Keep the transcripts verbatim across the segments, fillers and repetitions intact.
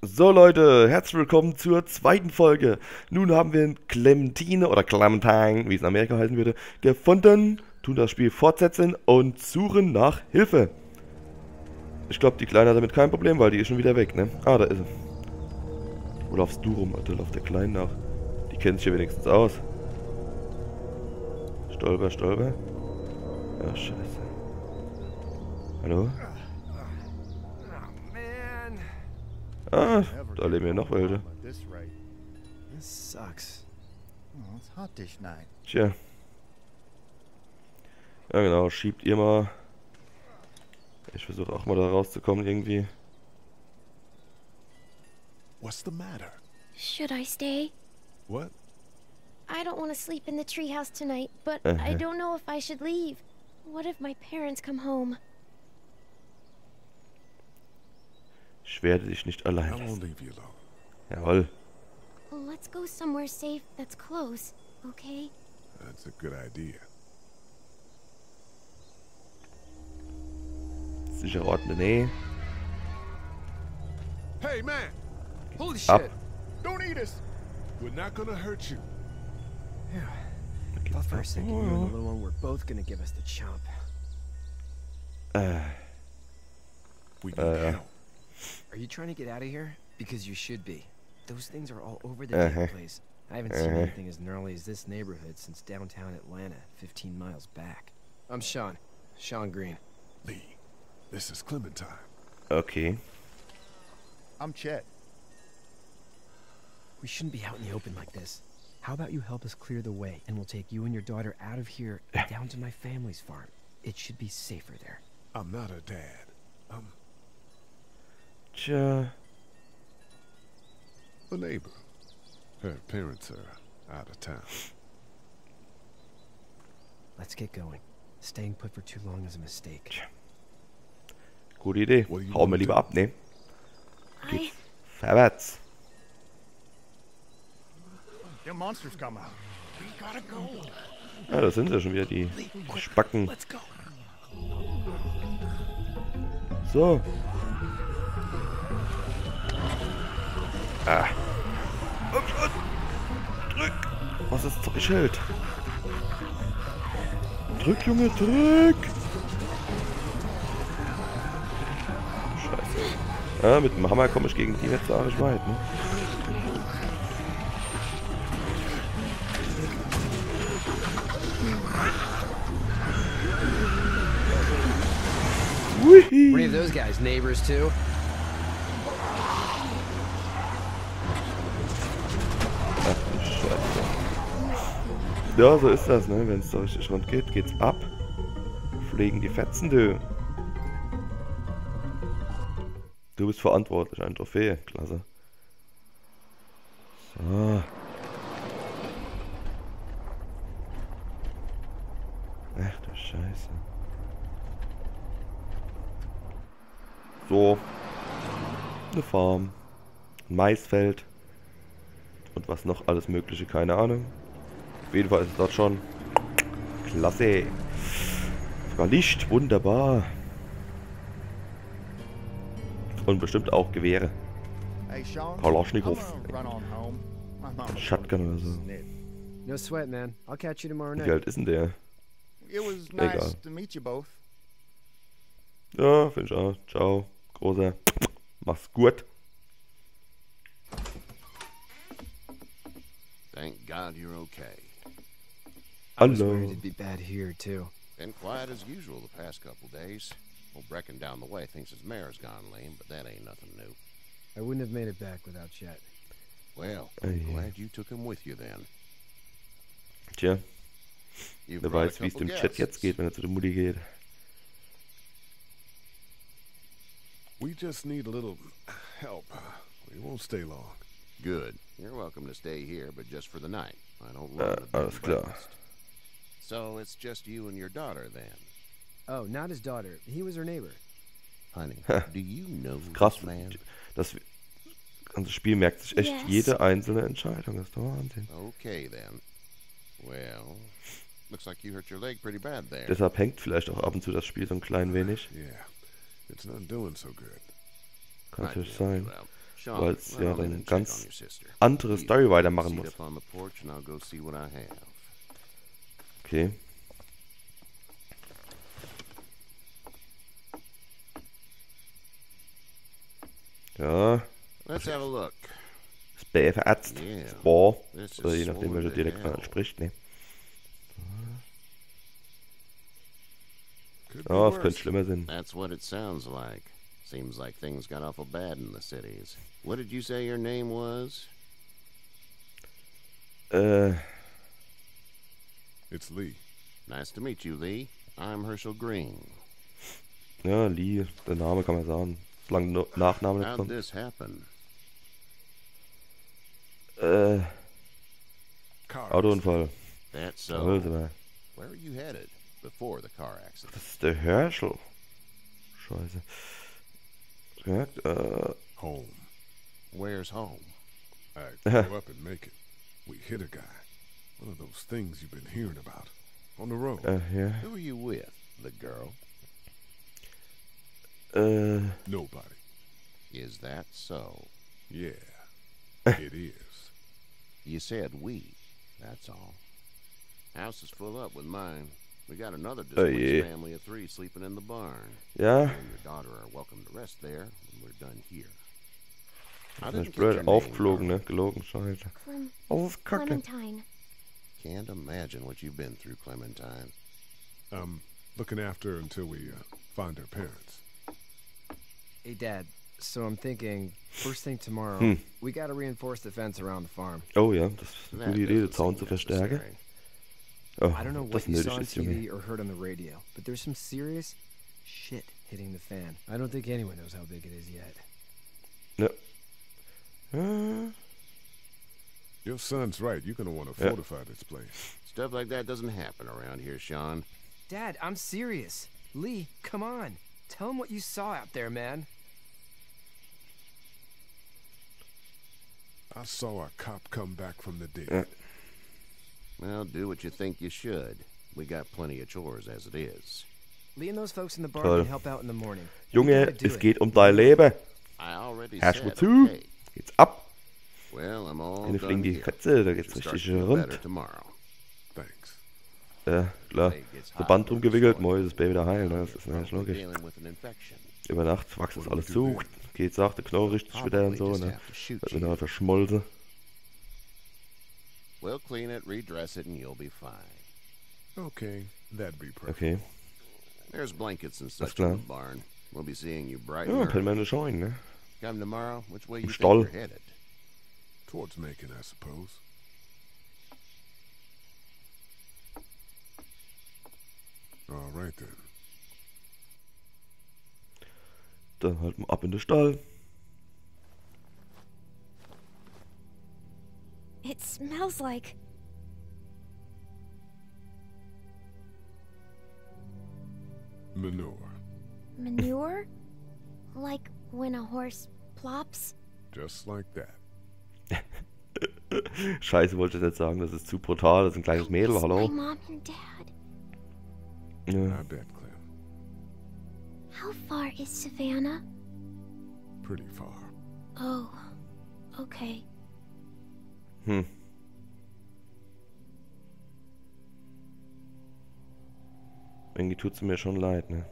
So Leute, herzlich willkommen zur zweiten Folge. Nun haben wir Clementine oder Clementine, wie es in Amerika heißen würde, gefunden, tun das Spiel fortsetzen und suchen nach Hilfe. Ich glaube, die Kleine hat damit kein Problem, weil die ist schon wieder weg, ne? Ah, da ist sie. Wo laufst du rum, Alter? Lauf der Kleinen nach. Die kennt sich ja wenigstens aus. Stolper, Stolper. Ja, scheiße. Hallo? Ah, da leben ja noch welche. Tja. Ja genau, schiebt ihr mal. Ich versuche auch mal da rauszukommen irgendwie. What's the matter? Should I stay? What? I don't want to sleep in the treehouse tonight, but Uh-huh. I don't know if I should leave. What if my parents come home? Ich werde dich nicht allein I won't lassen. leave you alone. Jawohl. Let's go somewhere safe that's close, okay? That's a good idea. Sicherer Ort in der Nähe. Hey, man! Holy Ab. shit! Don't eat us! We're not gonna hurt you. I thought for a second you and the little one were both gonna give us the chomp. Äh, We need Uh, help. Are you trying to get out of here? Because you should be. Those things are all over the Uh-huh. damn place. I haven't seen Uh-huh. anything as gnarly as this neighborhood since downtown Atlanta, fifteen miles back. I'm Sean. Sean Green. Lee, this is Clementine. okay. I'm Chet. We shouldn't be out in the open like this. How about you help us clear the way, and we'll take you and your daughter out of here and down to my family's farm. It should be safer there. I'm not her dad. I'm Tja. a neighbor. Her parents are out of town. Let's get going. Staying put for too long is a mistake. Gute Idee. What do you Hauen wir wanna lieber do? ab, ne? I... Geht's vorwärts. The monsters come out. We gotta go. Ja, da sind sie schon wieder, die Spacken. Let's go. So. Ah. Ups, ups. Drück. Was ist das Schild? Drück, Junge, drück. Scheiße. Ja, mit dem Hammer komme ich gegen die jetzt auch nicht weit, ne? Were any of those guys neighbors too? Ach du Scheiße. Ja, so ist das, ne? Wenn es so richtig rund geht, geht's ab. Fliegen die Fetzen, du. Du bist verantwortlich, ein Trophäe. Klasse. So. Ach du Scheiße. So. Eine Farm. Ein Maisfeld. Und was noch alles mögliche, keine Ahnung. Auf jeden Fall ist es dort schon. Klasse. Sogar Licht, wunderbar. Und bestimmt auch Gewehre. Hey, Sean. Kalaschnikows. I'm gonna run on home. My mama's Shotgun oder so. snit. No sweat, man. I'll catch you tomorrow Wie night. alt ist denn der? It was Egal. nice to meet you both. Ja, finde ich auch. Ciao. Großer. Mach's gut. Thank God you're okay. I was Hallo. worried it'd be bad here too. Been quiet as usual the past couple days. Old Brecken down the way thinks his mare's gone lame, but that ain't nothing new. I wouldn't have made it back without Chet. Well, Oh, I'm yeah. glad you took him with you then. Tja, You've wer brought a weiß, wie es couple dem Chat jetzt guests. geht, wenn er zu der Mutti geht. We just need a little help. We won't stay long. Good. You're welcome to stay here, but just for the night. I don't Äh, run the bed alles and klar. breakfast. So it's just you and your daughter then. Oh, not his daughter. He was her neighbor. Honey, Ha. do you know Krass. this man? Das ganze Spiel merkt sich echt Yes. jede einzelne Entscheidung. Das ist der Wahnsinn. Okay then. Well, looks like you hurt your leg pretty bad there. Deshalb hängt vielleicht auch ab und zu das Spiel so ein klein wenig. Yeah, it's not doing so good. Kann I natürlich feel sein. you out. Sean, weil es run ja on in dann and check ganz on your sister. andere Story weitermachen Seat muss. up on the porch and I'll go see what I have. Okay. Ja, Let's have a look. das B verätzt. Yeah. Das Bohr. This Oder je is nachdem, swollen welcher to Dialekt man hell. halt spricht. Ne. Could be Ja, es könnte worse. schlimmer sein. That's what it sounds like. Seems like things got awful bad in the cities. What did you say your name was? Äh, It's Lee. Nice to meet you, Lee. I'm Herschel Green. ja, Lee, der Name kann man sagen. Solange no Nachname nicht How'd kommt. this happen? Äh, Car Autounfall. That's Da so. will sie mal. Where were you headed before the car accident? Das ist der Herschel. Scheiße. Ja, äh, Home. Where's home? I go up and make it. We hit a guy. One of those things you've been hearing about. On the road. äh, ja. Who were you with? The girl? Äh, Nobody. Is that so? Yeah. It is. You said we. That's all. House is full up with mine. We got another displaced yeah. family of three sleeping in the barn. ja. You and your daughter are welcome to rest there when we're done here. I Das didn't ist get your blöd. name, Aufgeflogen, girl. ne? Gelogen, Scheiße. Clem Alles Kacke. Clementine. Can't imagine what you've been through, Clementine. I'm looking after her until we uh, find her parents. Hey, Dad. So I'm thinking, first thing tomorrow, Hm. we gotta reinforce the fence around the farm. Oh ja, das ist eine That gute Idee, den doesn't Zaun seem zu verstärken. necessary. Oh, I don't know das what you nötig saw on ist, T Junge. V or heard on the radio, but there's some serious shit hitting the fan. I don't think anyone knows how big it is yet. Ja. Äh, Your son's right. You're going to want to Yeah. fortify this place. Stuff like that doesn't happen around here, Sean. Dad, I'm serious. Lee, come on. Tell him what you saw out there, man. I saw a cop come back from the dead. Yeah. Well, do what you think you should. We got plenty of chores as it is. Lee and those folks in the barn Toll. can help out in the morning. Junge, You gotta do es it. geht um dein Leben. I already Hörst said du zu? okay. Geht's ab. Well, I'm all Eine done fliegen die here. Katze, da geht's Should start richtig to feel rund. better tomorrow. Thanks. Ja, klar. So Band drum gewickelt, mal ist das Baby daheim, ne? Das ist natürlich Probably logisch. dealing with an infection. Über Nacht wächst das alles zu. Geht, sagt der Knochen richtig wieder und so, Probably just ne? have to shoot Wird you. dann verschmolzen. We'll clean it, redress it, and you'll be fine. Okay. That'd be perfect. Okay. There's blankets and such klar. in the barn. We'll be seeing you bright Ja, and pennen wir early. in der Scheune, ne? Come tomorrow, which way you think Stall. you're headed? Towards Macon, I suppose. All right then. Dann halt mal ab in den Stall. It smells like... Manure. manure? Like when a horse plops? Just like that. Scheiße, wollte ich jetzt sagen, das ist zu brutal. Das ist ein kleines Mädel, It's My hallo. mom and dad. Ja. I bet, Clem. How far is Savannah? Pretty far. Oh, okay. Hm. Irgendwie tut's mir schon leid, ne?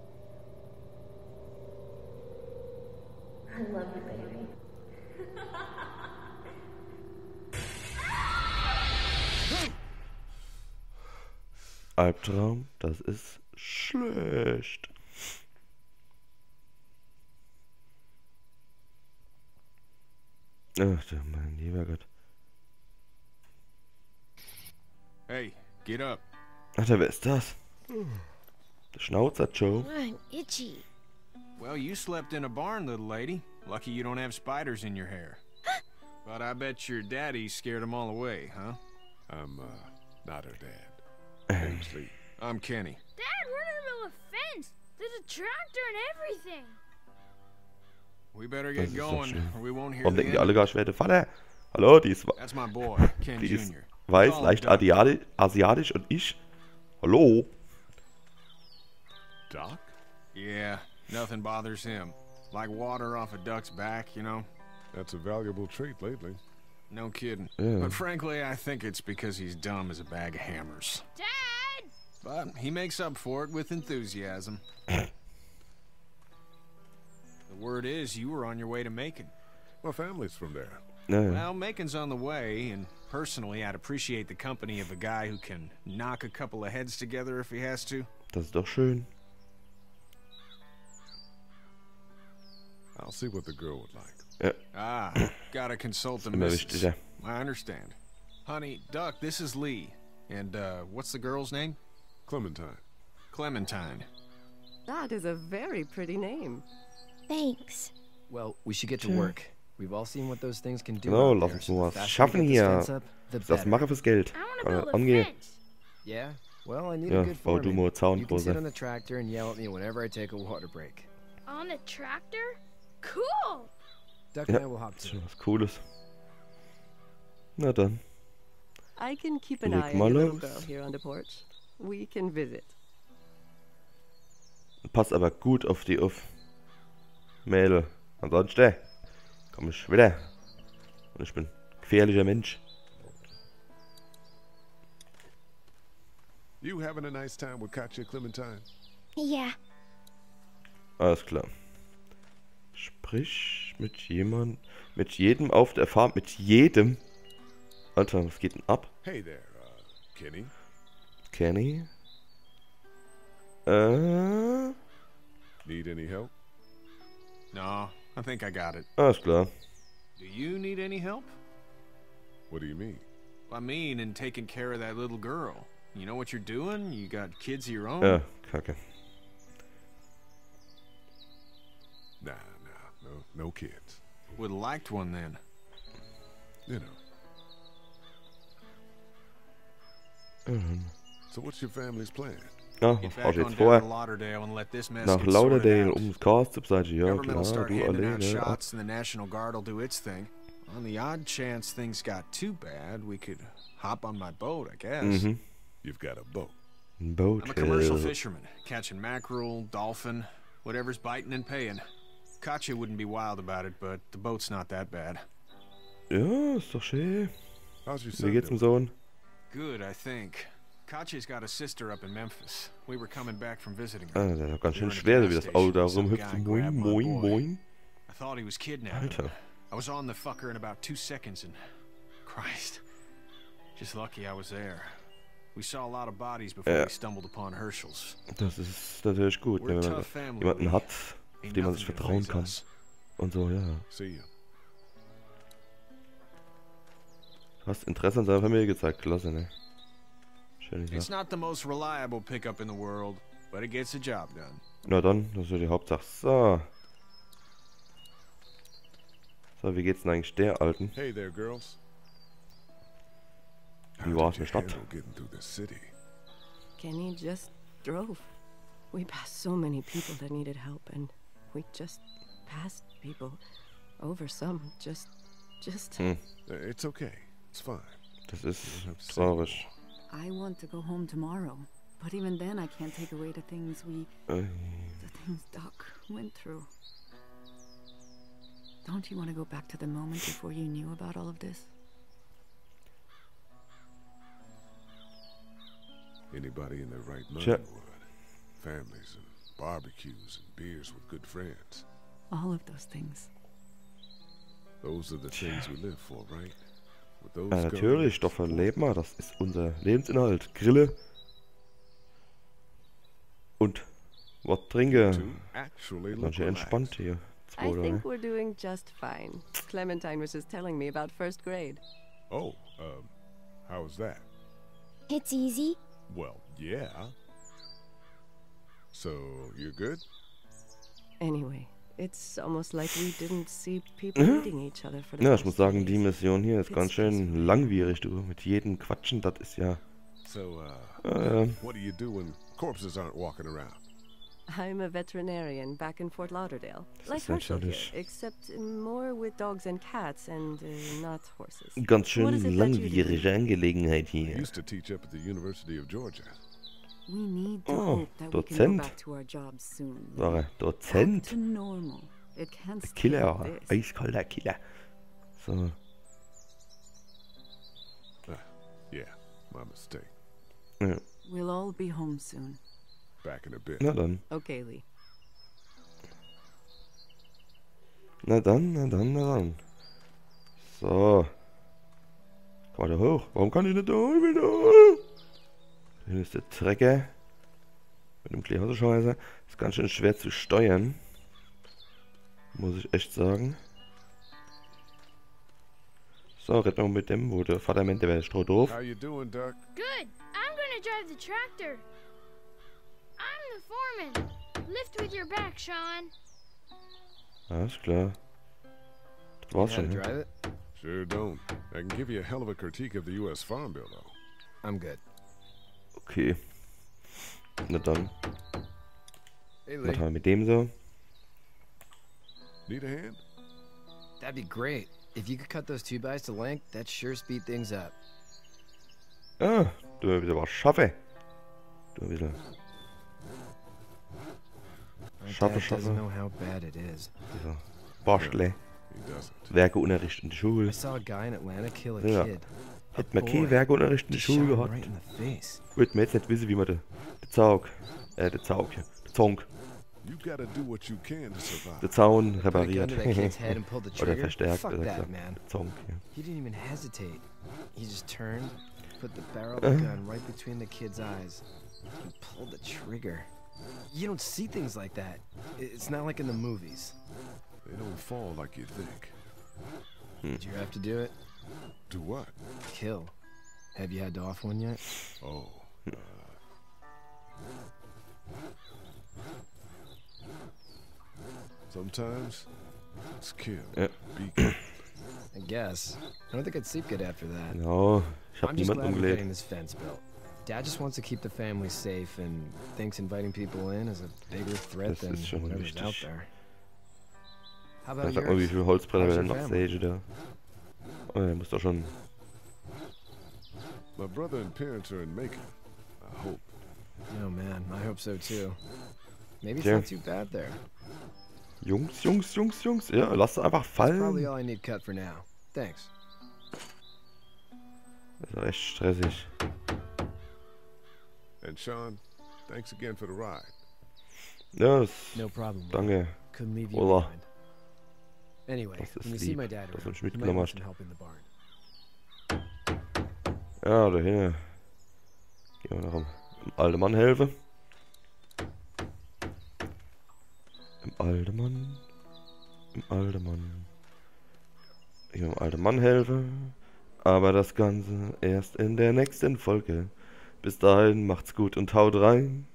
I love you, baby. Albtraum, das ist schlecht. Ach du mein lieber Gott. Hey, get up. Alter, wer ist das? Der Schnauzer Joe. I'm itchy. Well, you slept in a barn, little lady. Lucky you don't have spiders in your hair. But I bet your daddy scared them all away, huh? I'm, uh, not her dad. Name's Lee. I'm Kenny. Dad, we're in the middle of a fence. There's a tractor and everything. We better Das get ist doch going, schön. or we won't hear Warum the denken die end. alle gar, ich werde Vater? Hallo, die ist, That's my boy, Ken die ist Junior weiß, Call him leicht Doc. asiatisch, asiatisch und ich? Hallo? Doc? Yeah, nothing bothers him. Like water off a duck's back, you know? That's a valuable trait lately. No kidding. Yeah. But frankly, I think it's because he's dumb as a bag of hammers. Dad! But he makes up for it with enthusiasm. The word is you were on your way to Macon. My family's from there. Ja, ja. Well, Macon's on the way, and personally, I'd appreciate the company of a guy who can knock a couple of heads together if he has to. Das ist doch schön. I'll see what the girl would like. Ja, Ah, gotta consult the immer missus. wichtiger. I understand. Honey, Duck, this is Lee. And, uh, what's the girl's name? Clementine. Clementine. That is a very pretty name. Thanks. Well, we should get to Tja. work. We've all seen what those things can do. Genau, out lass there, uns so mal the was faster we schaffen get this hier. fence up, the Das better. mache fürs Geld. I want to Äh, build a angeh. fence. Yeah? Well, I need Ja, a good bau du foreman. mal Zaun, You can sit Große. on the tractor and yell at me whenever I take a water break. On the tractor? Cool! Duck Ja, and I will hop das ist to. schon was Cooles. Na dann. I can keep an Leg eye on mal your little los. girl here on the porch. We can visit. Pass aber gut auf die auf. Mädel. Ansonsten komm ich wieder. Und ich bin ein gefährlicher Mensch. You having a nice time with Katja, Clementine? Yeah. Alles klar. Sprich mit jemand, mit jedem auf der Farm, mit jedem. Alter, was geht denn ab? Hey there, uh, Kenny. Kenny? Äh, Need any help? No, I think I got it. alles klar. Do you need any help? What do you mean? I mean, in taking care of that little girl. You know what you're doing? You got kids of your own? Ja, kacke. Nah, nah, no, no kids. Would have liked one then. You know. Mhm. So what's your family's plan? Ja, Get was back brauchst du on jetzt down to vor? Lauderdale and let this mess Nach get sorted Lauderdale out. ums Chaos zu besiegen. Ja, Government will klar, start du handing out alleine. Ab. shots and the National Guard will do its thing. On the odd chance things got too bad, we could hop on my boat, I guess. Mhm. You've got a boat. Ein Boot. I'm a commercial äh, fisherman, catching mackerel, dolphin, whatever's biting and paying. Katja wouldn't be wild about it, but the boat's not that bad. Ja, ist doch schön. How's your Wie son geht's dem doing? Sohn? Good, I think. Katja's got a sister up in Memphis. We were coming back from visiting her. Ah, das ist doch ganz We schön were at a schwer, so wie gas das Auto da station, some rumhüpft. guy Moin, grabbed my moin, boy. moin. I thought he was kidnapped. Alter. I was on the fucker in about two seconds and... Christ. Just lucky I was there. We saw a lot of bodies before Ja. we stumbled upon Herschel's. Das ist natürlich gut, We're ne, a wenn man tough family. jemanden Lee. hat, auf Ain't den man sich nothing gonna vertrauen faze kann. us. Und so, ja. See you. Du hast Interesse an seiner Familie gezeigt. Klasse, ne? Schöne It's Sache. not the most reliable pickup in the world, but it gets the job done. Na dann, das ist ja die Hauptsache. So. So, wie geht's denn eigentlich der Alten? Hey there, girls. Wie How war's did in you der Stadt? handle getting through this city? Kenny just drove. We passed so many people that needed help, and we just passed people over some. Just, just. Hm, Uh, It's okay. It's fine. das ist You don't have to say traurig. I want to go home tomorrow, but even then I can't take away the things we, Äh, the things Doc went through. Don't you want to go back to the moment before you knew about all of this? Anybody in their right mind Sure. would. Families and barbecues and beers with good friends. All of those things. Those are the things we live for, right? With those Ja, natürlich, doch für Leben wir. Das ist unser Lebensinhalt. Grille. Und was trinke. to actually look Ganz schön entspannt relaxed. hier. I Zwei, think ne? we're doing just fine. Clementine was just telling me about first grade. Oh, um, how was that? It's easy. Well, yeah. So, you're good? Anyway, it's almost like we didn't see people Mhm. meeting each other for the Ja, past ich muss few sagen, die days. Mission hier ist It's ganz schön stressful. langwierig, du. Mit jedem Quatschen, das ist ja... So, uh, Äh, what do you do when corpses aren't walking around? I'm a veterinarian back in Fort Lauderdale. Das Like ist Herschel here, natürlich- except more with dogs and cats and uh, not horses. ganz schön What is it that you do? langwierige Angelegenheit I hier. used to teach up at the University of Georgia. We need to Oh, hope that we can go Dozent. back to our jobs soon. War er Back Dozent? to normal. It can't stay Killer, like this. eiskalter Killer. So. Ah, yeah, my mistake. Ja. We'll all be home soon. Back in a bit. Na dann. Okay, Lee. Na dann, na dann, na dann. So. Komm mal da hoch. Warum kann ich nicht da hoch? Ich will da hoch. Hier ist der Trecker. Mit dem Kleehauser-Scheiße. Ist ganz schön schwer zu steuern. Muss ich echt sagen. So, red mal mit dem, wo der Vater meint, der wäre stroh doof. How you doing, Duck? Good. I'm gonna drive the tractor. I'm the foreman. Lift with your back, Sean. Alles klar. Das war's schon. How to Ne? drive it? Sure don't. I can give you a hell of a critique of the U S Farm Bill, though. I'm good. Okay. Na dann. Hey, Was Lee. haben wir mit dem so? Need a hand? That'd be great. If you could cut those two bys to length, that'd sure speed things up. Ah, du mal wieder was schaffen. Du mal wieder. My Schaffe, dad schaffe. doesn't know how bad it is. Dieser Bastle. He doesn't. Werkeunterricht in der I Schule. saw a guy in Atlanta kill a Ja. kid. A Hätten wir boy. keinen Werkeunterricht in der Just shot Schule him gehabt, right in the face. würden wir jetzt nicht wissen, wie man den den Zaug, äh, den Zaug, hier, den Zong, You gotta do what you can to survive. den Zaun Put a gun repariert. to that kid's head and pulled the Oder trigger. verstärkt, Fuck besser that, gesagt. man. Den Zong, ja. He didn't even hesitate. He just turned, put the barrel of Uh. the gun right between the kid's eyes, and pulled the trigger. You don't see things like that. I- It's not like in the movies. They don't fall like you think. Did you have to do it? Do what? Kill. Have you had to off one yet? Oh. Uh, sometimes it's kill. Ja. Be careful. I guess. I don't think I'd sleep good after that. Genau, ich hab I'm just niemanden glad we're umgelegt. getting this fence built. Dad just wants to keep the family safe and thinks inviting people in is a bigger threat Das than ist schon whatever's out wichtig. there. How Ja, about sag mal, wie yours? viele Holzbretter How's wir your denn noch family? säge da? Oh, der muss doch schon. My brother and parents are in Macon. I hope. Oh man, I hope so too. Maybe it's Tja. not too bad there. Jungs, Jungs, Jungs, Jungs. Ja, lasst einfach That's probably fallen. all I need cut for now. Thanks. Das ist echt stressig. And Sean, thanks again for the ride. Ja, das, No problem. Will. danke. Couldn't leave you Ola. behind. Anyway, Das ist when you see lieb, my dad dass du around, mich you might mitgenommen want hast. some help in the barn. Ja, dahin. Gehen wir noch dem dem alten Mann helfen. Im alten Mann. Im alten Mann. Ich will dem alten Mann helfen. Aber das Ganze erst in der nächsten Folge. Bis dahin, macht's gut und haut rein.